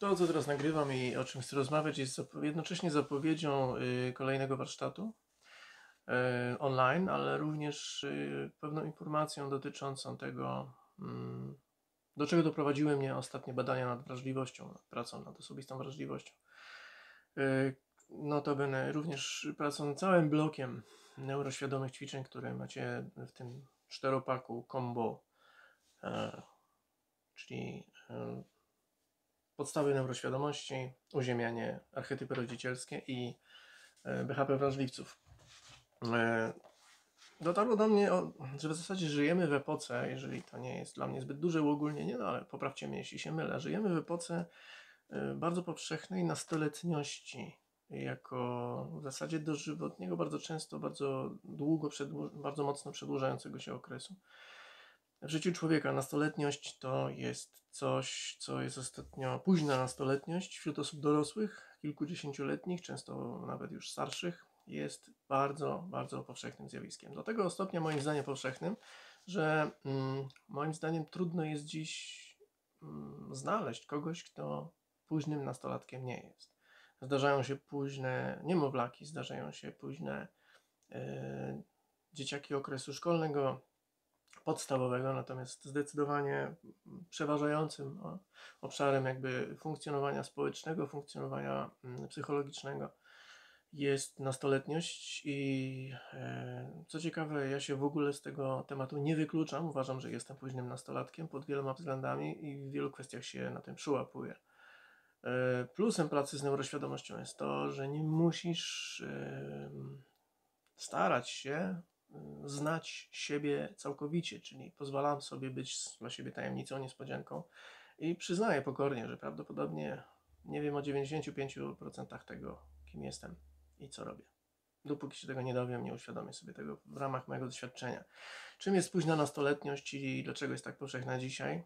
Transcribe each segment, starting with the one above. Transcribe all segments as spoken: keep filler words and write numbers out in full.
To, co teraz nagrywam i o czym chcę rozmawiać, jest zapo- jednocześnie zapowiedzią y, kolejnego warsztatu y, online, ale również y, pewną informacją dotyczącą tego, mm, do czego doprowadziły mnie ostatnie badania nad wrażliwością, nad pracą nad osobistą wrażliwością. Y, Notabene również pracą nad całym blokiem neuroświadomych ćwiczeń, które macie w tym czteropaku combo, e, czyli e, podstawy neuroświadomości, uziemianie, archetypy rodzicielskie i B H P wrażliwców. Dotarło do mnie, że w zasadzie żyjemy w epoce, jeżeli to nie jest dla mnie zbyt duże uogólnienie, no ale poprawcie mnie, jeśli się mylę, żyjemy w epoce bardzo powszechnej nastoletniości, jako w zasadzie dożywotniego, bardzo często, bardzo długo, bardzo mocno przedłużającego się okresu. W życiu człowieka nastoletniość to jest coś, co jest ostatnio późna nastoletniość wśród osób dorosłych, kilkudziesięcioletnich, często nawet już starszych, jest bardzo, bardzo powszechnym zjawiskiem. Do tego stopnia moim zdaniem powszechnym, że mm, moim zdaniem trudno jest dziś mm, znaleźć kogoś, kto późnym nastolatkiem nie jest. Zdarzają się późne niemowlaki, zdarzają się późne yy, dzieciaki okresu szkolnego, podstawowego, natomiast zdecydowanie przeważającym obszarem jakby funkcjonowania społecznego, funkcjonowania psychologicznego jest nastoletniość i e, co ciekawe, ja się w ogóle z tego tematu nie wykluczam. Uważam, że jestem późnym nastolatkiem pod wieloma względami i w wielu kwestiach się na tym przyłapuję. E, plusem pracy z neuroświadomością jest to, że nie musisz e, starać się znać siebie całkowicie, czyli pozwalam sobie być dla siebie tajemnicą, niespodzianką i przyznaję pokornie, że prawdopodobnie nie wiem o dziewięćdziesięciu pięciu procentach tego, kim jestem i co robię. Dopóki się tego nie dowiem, nie uświadomię sobie tego w ramach mojego doświadczenia. Czym jest późna nastoletniość i dlaczego jest tak powszechna dzisiaj?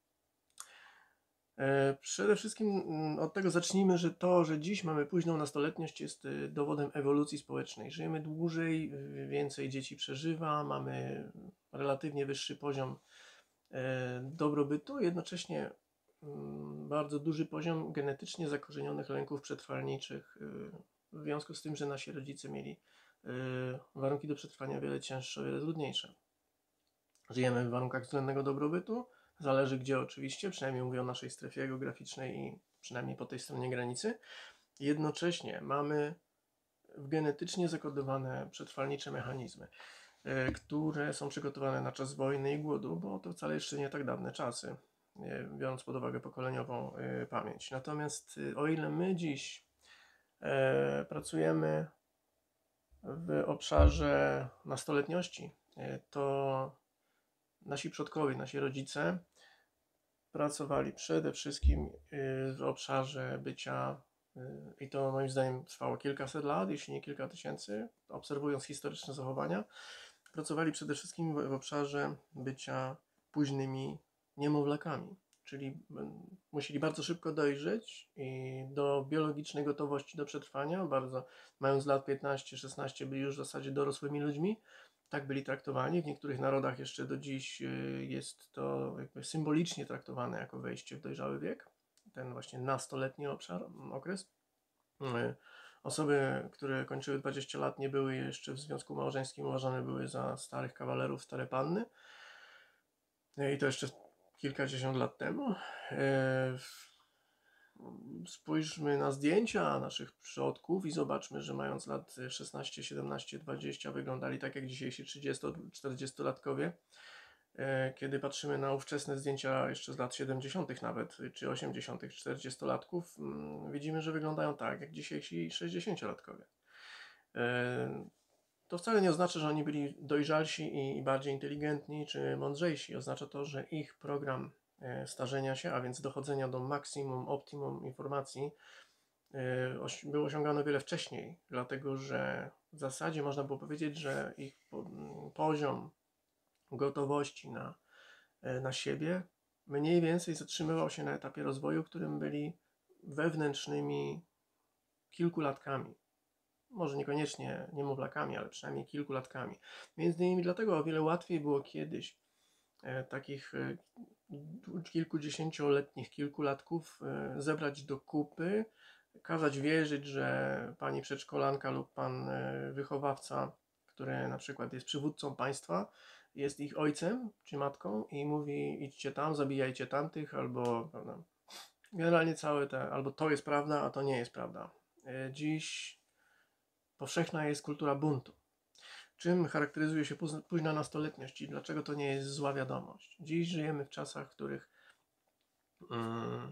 Przede wszystkim od tego zacznijmy, że to, że dziś mamy późną nastoletniość, jest dowodem ewolucji społecznej. Żyjemy dłużej, więcej dzieci przeżywa, mamy relatywnie wyższy poziom dobrobytu, jednocześnie bardzo duży poziom genetycznie zakorzenionych lęków przetrwalniczych, w związku z tym, że nasi rodzice mieli warunki do przetrwania o wiele cięższe, o wiele trudniejsze. Żyjemy w warunkach względnego dobrobytu, zależy gdzie oczywiście, przynajmniej mówię o naszej strefie geograficznej i przynajmniej po tej stronie granicy. Jednocześnie mamy genetycznie zakodowane przetrwalnicze mechanizmy, które są przygotowane na czas wojny i głodu, bo to wcale jeszcze nie tak dawne czasy, biorąc pod uwagę pokoleniową pamięć. Natomiast o ile my dziś pracujemy w obszarze nastoletniości, to nasi przodkowie, nasi rodzice pracowali przede wszystkim w obszarze bycia, i to moim zdaniem trwało kilkaset lat, jeśli nie kilka tysięcy, obserwując historyczne zachowania, pracowali przede wszystkim w obszarze bycia późnymi niemowlakami, czyli musieli bardzo szybko dojrzeć i do biologicznej gotowości do przetrwania, bardzo, mając lat piętnaście szesnaście byli już w zasadzie dorosłymi ludźmi. Tak byli traktowani. W niektórych narodach jeszcze do dziś jest to jakby symbolicznie traktowane jako wejście w dojrzały wiek, ten właśnie nastoletni obszar, okres. Osoby, które kończyły dwadzieścia lat, nie były jeszcze w związku małżeńskim, uważane były za starych kawalerów, stare panny. I to jeszcze kilkadziesiąt lat temu. Spójrzmy na zdjęcia naszych przodków i zobaczmy, że mając lat szesnaście, siedemnaście, dwadzieścia wyglądali tak jak dzisiejsi trzydziesto-czterdziestolatkowie. Kiedy patrzymy na ówczesne zdjęcia jeszcze z lat siedemdziesiątych nawet, czy osiemdziesiątych, czterdziestolatków, widzimy, że wyglądają tak jak dzisiejsi sześćdziesięciolatkowie. To wcale nie oznacza, że oni byli dojrzalsi i bardziej inteligentni czy mądrzejsi. Oznacza to, że ich program starzenia się, a więc dochodzenia do maksimum, optimum informacji było osiągane wiele wcześniej, dlatego że w zasadzie można było powiedzieć, że ich poziom gotowości na, na siebie mniej więcej zatrzymywał się na etapie rozwoju, w którym byli wewnętrznymi kilkulatkami. Może niekoniecznie niemowlakami, ale przynajmniej kilkulatkami. Między innymi dlatego o wiele łatwiej było kiedyś takich kilkudziesięcioletnich kilkulatków zebrać do kupy, kazać wierzyć, że pani przedszkolanka lub pan wychowawca, który na przykład jest przywódcą państwa, jest ich ojcem czy matką i mówi: idźcie tam, zabijajcie tamtych, albo prawda, generalnie całe te, albo to jest prawda, a to nie jest prawda. Dziś powszechna jest kultura buntu. Czym charakteryzuje się późna nastoletniość i dlaczego to nie jest zła wiadomość? Dziś żyjemy w czasach, w których um,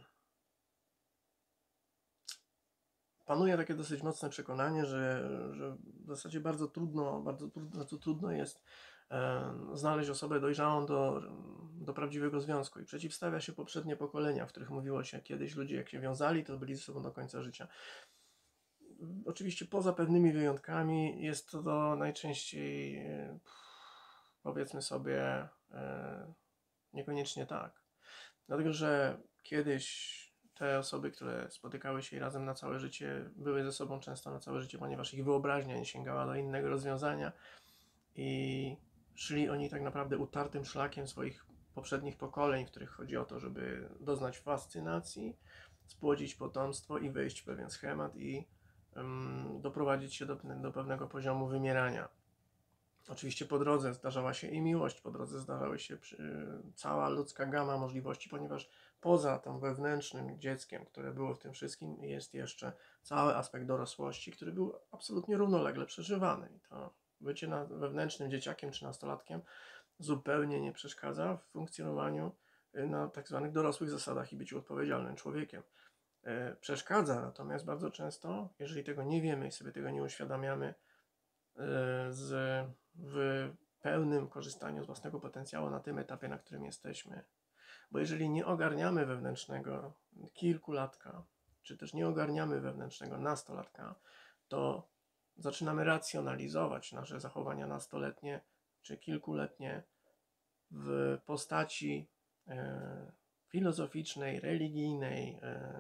panuje takie dosyć mocne przekonanie, że, że w zasadzie bardzo trudno, bardzo trudno, bardzo trudno jest e, znaleźć osobę dojrzałą do, do prawdziwego związku i przeciwstawia się poprzednie pokolenia, w których mówiło się kiedyś, ludzie jak się wiązali, to byli ze sobą do końca życia. Oczywiście poza pewnymi wyjątkami jest to najczęściej, powiedzmy sobie, niekoniecznie tak. Dlatego, że kiedyś te osoby, które spotykały się razem na całe życie, były ze sobą często na całe życie, ponieważ ich wyobraźnia nie sięgała do innego rozwiązania i szli oni tak naprawdę utartym szlakiem swoich poprzednich pokoleń, w których chodzi o to, żeby doznać fascynacji, spłodzić potomstwo i wejść w pewien schemat i um, doprowadzić się do, do pewnego poziomu wymierania. Oczywiście po drodze zdarzała się i miłość, po drodze zdarzały się przy, cała ludzka gama możliwości, ponieważ poza tym wewnętrznym dzieckiem, które było w tym wszystkim, jest jeszcze cały aspekt dorosłości, który był absolutnie równolegle przeżywany. I to bycie na, wewnętrznym dzieciakiem czy nastolatkiem zupełnie nie przeszkadza w funkcjonowaniu na tak zwanych dorosłych zasadach i byciu odpowiedzialnym człowiekiem. E, przeszkadza natomiast bardzo często, jeżeli tego nie wiemy i sobie tego nie uświadamiamy, e, z, w pełnym korzystaniu z własnego potencjału na tym etapie, na którym jesteśmy. Bo jeżeli nie ogarniamy wewnętrznego kilkulatka, czy też nie ogarniamy wewnętrznego nastolatka, to zaczynamy racjonalizować nasze zachowania nastoletnie czy kilkuletnie w postaci e, filozoficznej, religijnej, e,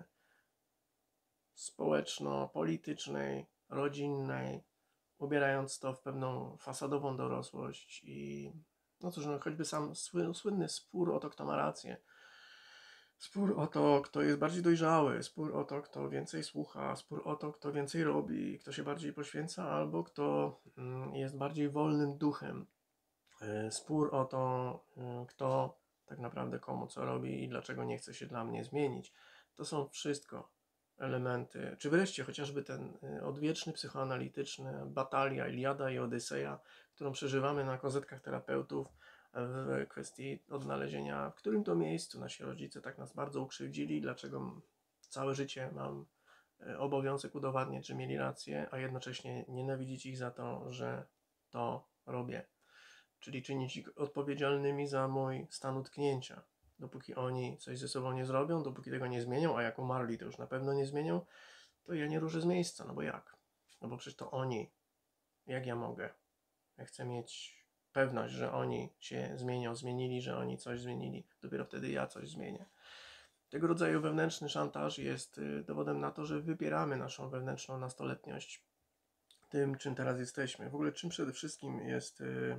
społeczno-politycznej, rodzinnej, ubierając to w pewną fasadową dorosłość i no cóż, no choćby sam słynny spór o to, kto ma rację, spór o to, kto jest bardziej dojrzały, spór o to, kto więcej słucha, spór o to, kto więcej robi, kto się bardziej poświęca, albo kto jest bardziej wolnym duchem, spór o to, kto tak naprawdę komu co robi i dlaczego nie chce się dla mnie zmienić. To są wszystko elementy, czy wreszcie chociażby ten odwieczny, psychoanalityczny batalia Iliada i Odyseja, którą przeżywamy na kozetkach terapeutów w kwestii odnalezienia, w którym to miejscu nasi rodzice tak nas bardzo ukrzywdzili, dlaczego całe życie mam obowiązek udowadniać, że mieli rację, a jednocześnie nienawidzić ich za to, że to robię. Czyli czynić ich odpowiedzialnymi za mój stan utknięcia. Dopóki oni coś ze sobą nie zrobią, dopóki tego nie zmienią, a jak umarli, to już na pewno nie zmienią, to ja nie ruszę z miejsca. No bo jak? No bo przecież to oni. Jak ja mogę? Ja chcę mieć pewność, że oni się zmienią, zmienili, że oni coś zmienili. Dopiero wtedy ja coś zmienię. Tego rodzaju wewnętrzny szantaż jest dowodem na to, że wypieramy naszą wewnętrzną nastoletniość tym, czym teraz jesteśmy. W ogóle czym przede wszystkim jest... Yy,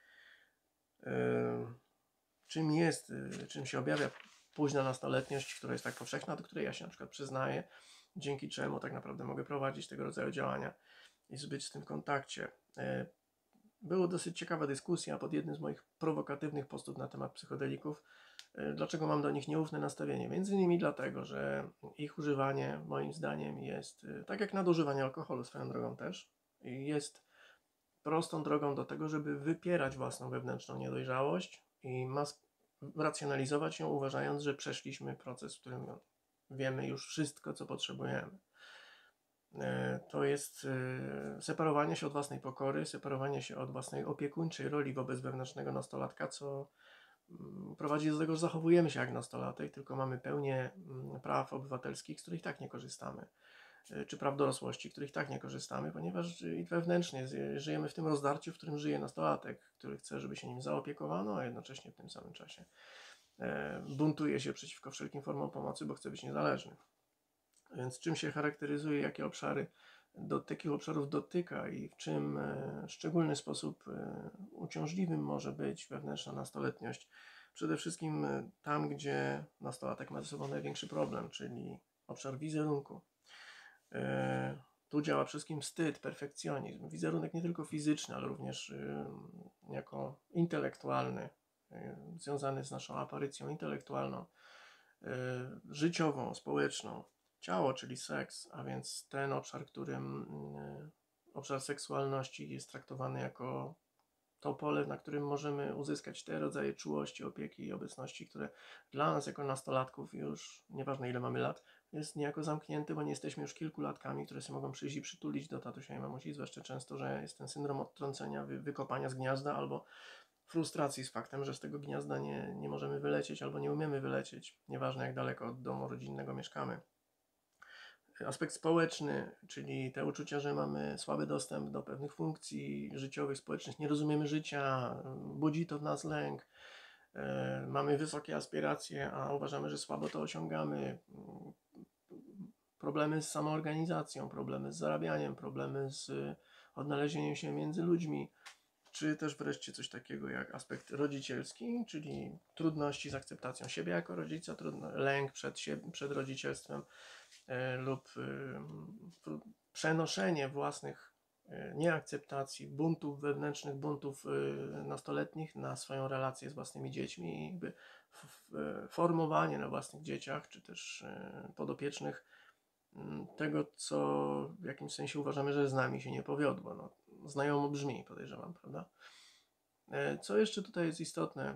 yy, czym jest, czym się objawia późna nastoletniość, która jest tak powszechna, do której ja się na przykład przyznaję, dzięki czemu tak naprawdę mogę prowadzić tego rodzaju działania i być w tym kontakcie. Była dosyć ciekawa dyskusja pod jednym z moich prowokatywnych postów na temat psychodelików, dlaczego mam do nich nieufne nastawienie. Między innymi dlatego, że ich używanie moim zdaniem jest, tak jak nadużywanie alkoholu swoją drogą też, jest prostą drogą do tego, żeby wypierać własną wewnętrzną niedojrzałość i mas- racjonalizować ją, uważając, że przeszliśmy proces, w którym wiemy już wszystko, co potrzebujemy. To jest separowanie się od własnej pokory, separowanie się od własnej opiekuńczej roli wobec wewnętrznego nastolatka, co prowadzi do tego, że zachowujemy się jak nastolatek, tylko mamy pełnię praw obywatelskich, z których tak nie korzystamy, czy praw dorosłości, których tak nie korzystamy, ponieważ i wewnętrznie żyjemy w tym rozdarciu, w którym żyje nastolatek, który chce, żeby się nim zaopiekowano, a jednocześnie w tym samym czasie buntuje się przeciwko wszelkim formom pomocy, bo chce być niezależny. Więc czym się charakteryzuje, jakie obszary do takich obszarów dotyka i w czym w szczególny sposób uciążliwym może być wewnętrzna nastoletniość, przede wszystkim y, tam, gdzie nastolatek ma ze sobą największy problem, czyli obszar wizerunku. Y, Tu działa przede wszystkim wstyd, perfekcjonizm. Wizerunek nie tylko fizyczny, ale również y, jako intelektualny, y, związany z naszą aparycją intelektualną, y, życiową, społeczną. Ciało, czyli seks, a więc ten obszar, którym y, obszar seksualności jest traktowany jako to pole, na którym możemy uzyskać te rodzaje czułości, opieki i obecności, które dla nas jako nastolatków już, nieważne ile mamy lat, jest niejako zamknięty, bo nie jesteśmy już kilkulatkami, które się mogą przyjść i przytulić do tatusia i mamusi, zwłaszcza często, że jest ten syndrom odtrącenia, wy, wykopania z gniazda albo frustracji z faktem, że z tego gniazda nie, nie możemy wylecieć albo nie umiemy wylecieć, nieważne jak daleko od domu rodzinnego mieszkamy. Aspekt społeczny, czyli te uczucia, że mamy słaby dostęp do pewnych funkcji życiowych, społecznych, nie rozumiemy życia, budzi to w nas lęk, e, mamy wysokie aspiracje, a uważamy, że słabo to osiągamy, problemy z samoorganizacją, problemy z zarabianiem, problemy z odnalezieniem się między ludźmi, czy też wreszcie coś takiego jak aspekt rodzicielski, czyli trudności z akceptacją siebie jako rodzica, trudno, lęk przed, siebie, przed rodzicielstwem, lub przenoszenie własnych nieakceptacji, buntów wewnętrznych, buntów nastoletnich na swoją relację z własnymi dziećmi i jakby formowanie na własnych dzieciach, czy też podopiecznych tego, co w jakimś sensie uważamy, że z nami się nie powiodło. No, znajomo brzmi, podejrzewam, prawda? Co jeszcze tutaj jest istotne?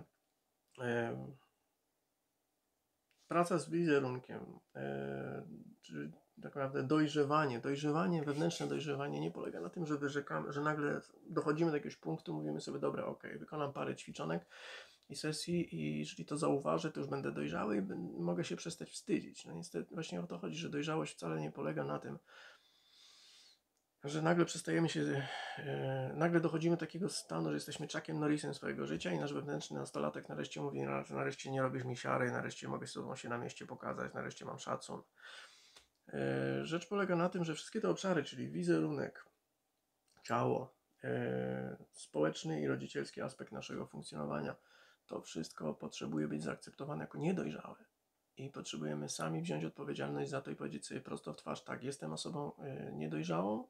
Praca z wizerunkiem, czy tak naprawdę dojrzewanie, dojrzewanie, wewnętrzne dojrzewanie nie polega na tym, że wyrzekamy, że nagle dochodzimy do jakiegoś punktu, mówimy sobie, dobra, ok, wykonam parę ćwiczonek i sesji i jeżeli to zauważę, to już będę dojrzały i mogę się przestać wstydzić. No niestety właśnie o to chodzi, że dojrzałość wcale nie polega na tym, że nagle przestajemy się, e, nagle dochodzimy do takiego stanu, że jesteśmy Chuckiem Norrisem swojego życia i nasz wewnętrzny nastolatek nareszcie mówi, nareszcie nie robisz mi siary, nareszcie mogę z sobą się na mieście pokazać, nareszcie mam szacun. E, rzecz polega na tym, że wszystkie te obszary, czyli wizerunek, ciało, e, społeczny i rodzicielski aspekt naszego funkcjonowania, to wszystko potrzebuje być zaakceptowane jako niedojrzałe. I potrzebujemy sami wziąć odpowiedzialność za to i powiedzieć sobie prosto w twarz, tak, jestem osobą e, niedojrzałą,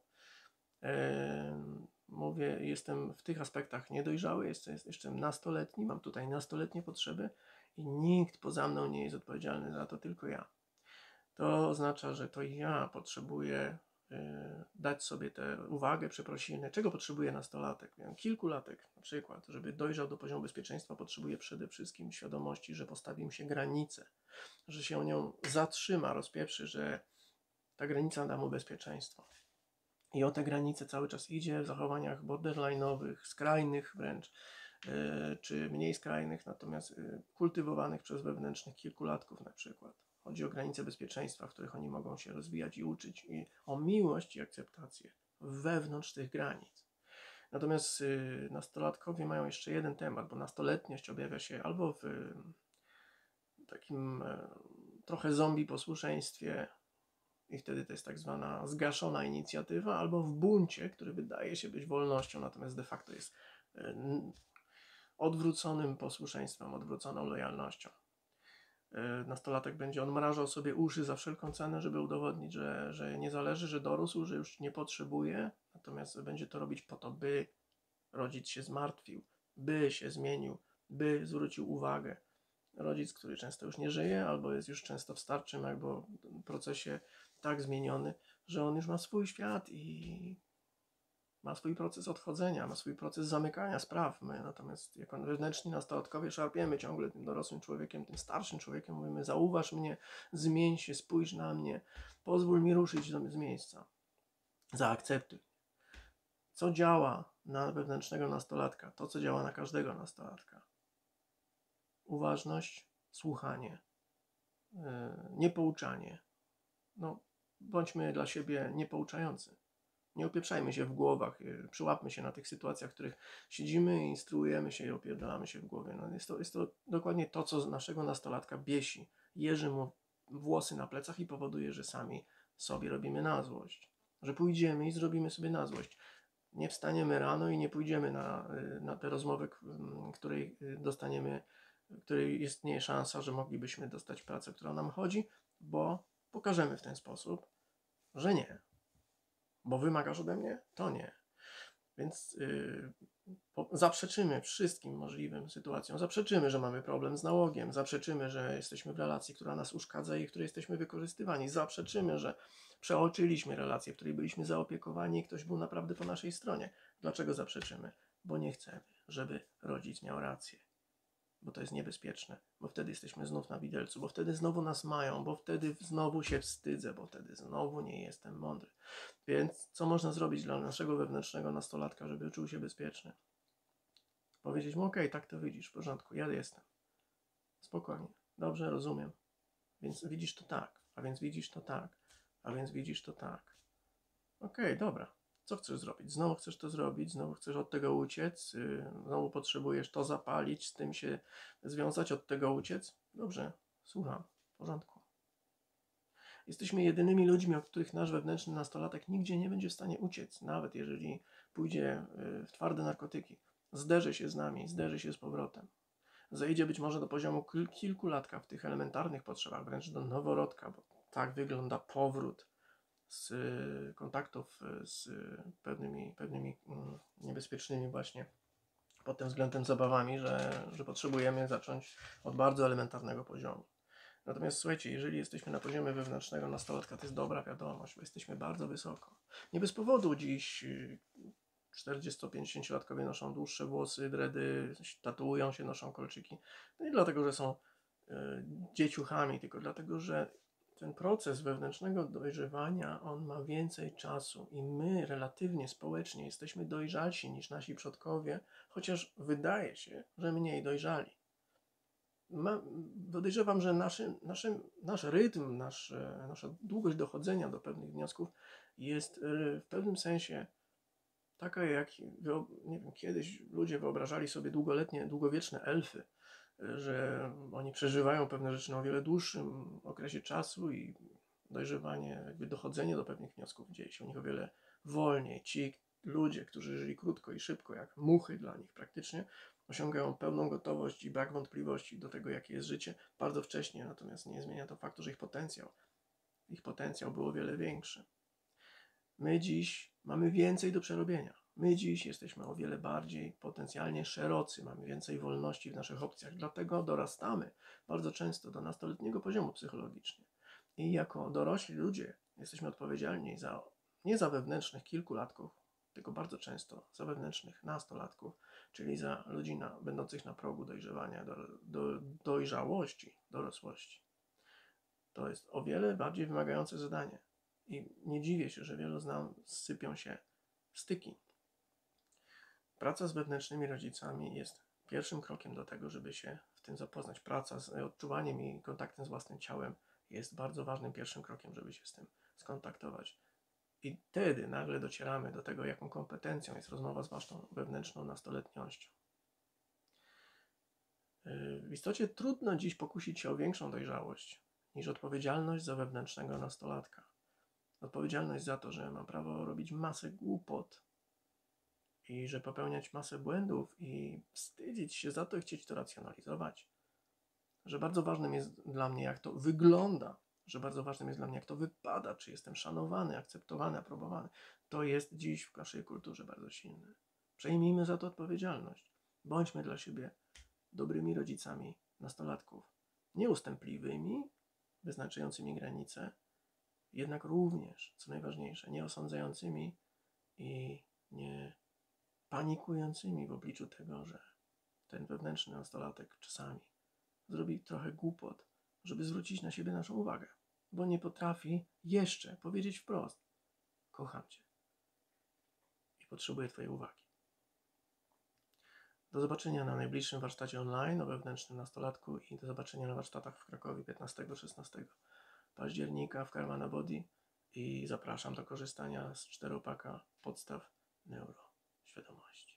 mówię, jestem w tych aspektach niedojrzały, jestem, jestem nastoletni, mam tutaj nastoletnie potrzeby i nikt poza mną nie jest odpowiedzialny za to, tylko ja. To oznacza, że to ja potrzebuję y, dać sobie tę uwagę, przeprosiny. Czego potrzebuje nastolatek? Miałem kilkulatek na przykład, żeby dojrzał do poziomu bezpieczeństwa, potrzebuje przede wszystkim świadomości, że postawi mu się granicę, że się o nią zatrzyma, rozpieprzy, że ta granica da mu bezpieczeństwo. I o te granice cały czas idzie w zachowaniach borderline'owych, skrajnych wręcz, yy, czy mniej skrajnych, natomiast yy, kultywowanych przez wewnętrznych kilkulatków na przykład. Chodzi o granice bezpieczeństwa, w których oni mogą się rozwijać i uczyć, i o miłość i akceptację wewnątrz tych granic. Natomiast yy, nastolatkowie mają jeszcze jeden temat, bo nastoletniość objawia się albo w yy, takim yy, trochę zombie posłuszeństwie, i wtedy to jest tak zwana zgaszona inicjatywa, albo w buncie, który wydaje się być wolnością, natomiast de facto jest odwróconym posłuszeństwem, odwróconą lojalnością. Nastolatek będzie odmrażał sobie uszy za wszelką cenę, żeby udowodnić, że, że nie zależy, że dorósł, że już nie potrzebuje, natomiast będzie to robić po to, by rodzic się zmartwił, by się zmienił, by zwrócił uwagę. Rodzic, który często już nie żyje, albo jest już często w starczym albo procesie tak zmieniony, że on już ma swój świat i ma swój proces odchodzenia, ma swój proces zamykania spraw. My natomiast jako wewnętrzni nastolatkowie szarpiemy ciągle tym dorosłym człowiekiem, tym starszym człowiekiem, mówimy, zauważ mnie, zmień się, spójrz na mnie, pozwól mi ruszyć z miejsca, zaakceptuj. Co działa na wewnętrznego nastolatka? To, co działa na każdego nastolatka. Uważność, słuchanie, yy, niepouczanie. No, bądźmy dla siebie niepouczający. Nie opieprzajmy się w głowach, yy, przyłapmy się na tych sytuacjach, w których siedzimy i instruujemy się i opierdalamy się w głowie. No, jest to, jest to dokładnie to, co naszego nastolatka biesi. Jeży mu włosy na plecach i powoduje, że sami sobie robimy na złość. Że pójdziemy i zrobimy sobie na złość. Nie wstaniemy rano i nie pójdziemy na, na tę rozmowę, w której dostaniemy w której istnieje szansa, że moglibyśmy dostać pracę, która nam chodzi, bo pokażemy w ten sposób, że nie. Bo wymagasz ode mnie? To nie. Więc yy, po, zaprzeczymy wszystkim możliwym sytuacjom. Zaprzeczymy, że mamy problem z nałogiem. Zaprzeczymy, że jesteśmy w relacji, która nas uszkadza i w której jesteśmy wykorzystywani. Zaprzeczymy, że przeoczyliśmy relację, w której byliśmy zaopiekowani i ktoś był naprawdę po naszej stronie. Dlaczego zaprzeczymy? Bo nie chcemy, żeby rodzic miał rację. Bo to jest niebezpieczne, bo wtedy jesteśmy znów na widelcu, bo wtedy znowu nas mają, bo wtedy znowu się wstydzę, bo wtedy znowu nie jestem mądry. Więc co można zrobić dla naszego wewnętrznego nastolatka, żeby czuł się bezpieczny? Powiedzieć mu, okej, tak to widzisz, w porządku, ja jestem. Spokojnie, dobrze, rozumiem. Więc widzisz to tak, a więc widzisz to tak, a więc widzisz to tak. Okej, dobra. Co chcesz zrobić? Znowu chcesz to zrobić, znowu chcesz od tego uciec, yy, znowu potrzebujesz to zapalić, z tym się związać, od tego uciec? Dobrze, słucham, w porządku. Jesteśmy jedynymi ludźmi, od których nasz wewnętrzny nastolatek nigdzie nie będzie w stanie uciec, nawet jeżeli pójdzie yy, w twarde narkotyki. Zderzy się z nami, zderzy się z powrotem. Zejdzie być może do poziomu kil- kilkulatka w tych elementarnych potrzebach, wręcz do noworodka, bo tak wygląda powrót z kontaktów z pewnymi, pewnymi niebezpiecznymi właśnie pod tym względem zabawami, że, że potrzebujemy zacząć od bardzo elementarnego poziomu. Natomiast słuchajcie, jeżeli jesteśmy na poziomie wewnętrznego nastolatka, to jest dobra wiadomość, bo jesteśmy bardzo wysoko. Nie bez powodu dziś czterdziesto-pięćdziesięciolatkowie noszą dłuższe włosy, dredy, tatuują się, noszą kolczyki. No nie dlatego, że są y, dzieciuchami, tylko dlatego, że ten proces wewnętrznego dojrzewania, on ma więcej czasu i my relatywnie społecznie jesteśmy dojrzalsi niż nasi przodkowie, chociaż wydaje się, że mniej dojrzali. Ma, podejrzewam, że naszy, naszy, nasz rytm, nasz, nasza długość dochodzenia do pewnych wniosków jest w pewnym sensie taka, jak nie wiem, kiedyś ludzie wyobrażali sobie długoletnie, długowieczne elfy, że oni przeżywają pewne rzeczy na o wiele dłuższym okresie czasu i dojrzewanie, jakby dochodzenie do pewnych wniosków dzieje się u nich o wiele wolniej. Ci ludzie, którzy żyli krótko i szybko, jak muchy dla nich praktycznie, osiągają pełną gotowość i brak wątpliwości do tego, jakie jest życie bardzo wcześnie, natomiast nie zmienia to faktu, że ich potencjał, ich potencjał był o wiele większy. My dziś mamy więcej do przerobienia. My dziś jesteśmy o wiele bardziej potencjalnie szerocy, mamy więcej wolności w naszych opcjach, dlatego dorastamy bardzo często do nastoletniego poziomu psychologicznie. I jako dorośli ludzie jesteśmy odpowiedzialni za, nie za wewnętrznych kilkulatków, tylko bardzo często za wewnętrznych nastolatków, czyli za ludzi na, będących na progu dojrzewania, do, do, dojrzałości, dorosłości. To jest o wiele bardziej wymagające zadanie. I nie dziwię się, że wielu z nas sypią się styki. Praca z wewnętrznymi rodzicami jest pierwszym krokiem do tego, żeby się w tym zapoznać. Praca z odczuwaniem i kontaktem z własnym ciałem jest bardzo ważnym pierwszym krokiem, żeby się z tym skontaktować. I wtedy nagle docieramy do tego, jaką kompetencją jest rozmowa z waszą wewnętrzną nastoletniością. W istocie trudno dziś pokusić się o większą dojrzałość niż odpowiedzialność za wewnętrznego nastolatka. Odpowiedzialność za to, że mam prawo robić masę głupot i że popełniać masę błędów i wstydzić się za to i chcieć to racjonalizować. Że bardzo ważnym jest dla mnie, jak to wygląda, że bardzo ważnym jest dla mnie, jak to wypada, czy jestem szanowany, akceptowany, aprobowany. To jest dziś w naszej kulturze bardzo silne. Przejmijmy za to odpowiedzialność. Bądźmy dla siebie dobrymi rodzicami nastolatków. Nieustępliwymi, wyznaczającymi granice, jednak również, co najważniejsze, nie osądzającymi i nie panikującymi w obliczu tego, że ten wewnętrzny nastolatek czasami zrobi trochę głupot, żeby zwrócić na siebie naszą uwagę, bo nie potrafi jeszcze powiedzieć wprost: kocham cię i potrzebuję twojej uwagi. Do zobaczenia na najbliższym warsztacie online o wewnętrznym nastolatku i do zobaczenia na warsztatach w Krakowie piętnastego szesnastego października w Karmana Body i zapraszam do korzystania z czteropaka podstaw neuroświadomości.